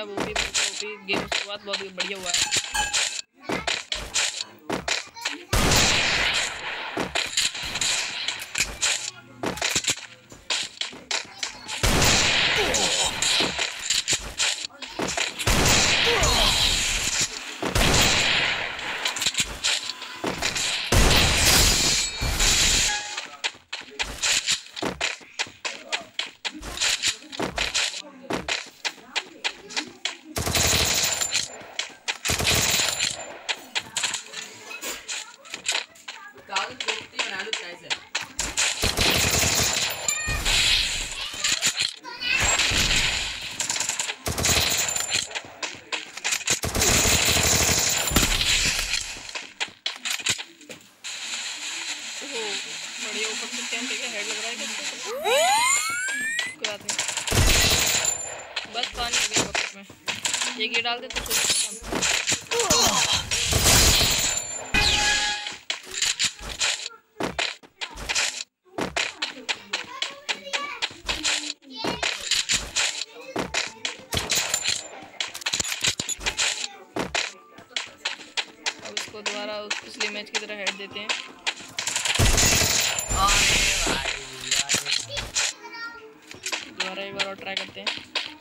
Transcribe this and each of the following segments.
वो भी गेम शुरुआत बहुत बढ़िया हुआ है। बढ़िया ऊपर से कैंप है, हेड लग रहा है क्या? कोई बात नहीं, बस पानी हो गया बकेट में। एक ये डाल दे तो अब इसको दोबारा पिछले मैच की तरह हेड देते हैं। दोबारा एक बार और ट्राई करते हैं।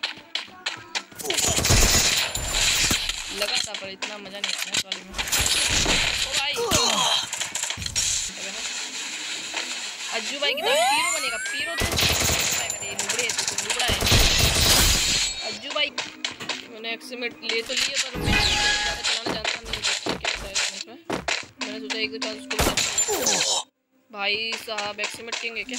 लगा था पर इतना मजा नहीं आया इस वाले में। ओ भाई अज्जू भाई की तरह पीरो बनेगा। पीरो तो नुबड़े तो नुबड़ा है अज्जू भाई। मैंने एक्सीमेट ले तो लिए पर मैं ज़्यादा चलाना जानता नहीं क्या होता है इसमें। मैंने सोचा एक दो चांस उसको भाई साहब एक्सीमेट किंग है क्या?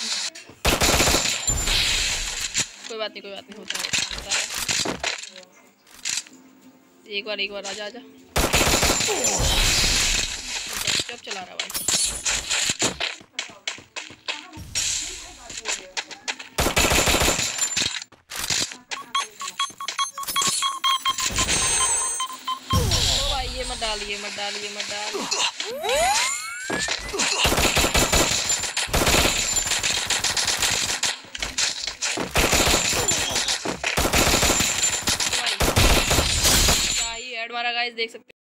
कोई बात नहीं होता है। एक बार आजा जब चला रहा भाई। ओ भाई ये मत डालिए हेड मारा गाइस, देख सकते हैं।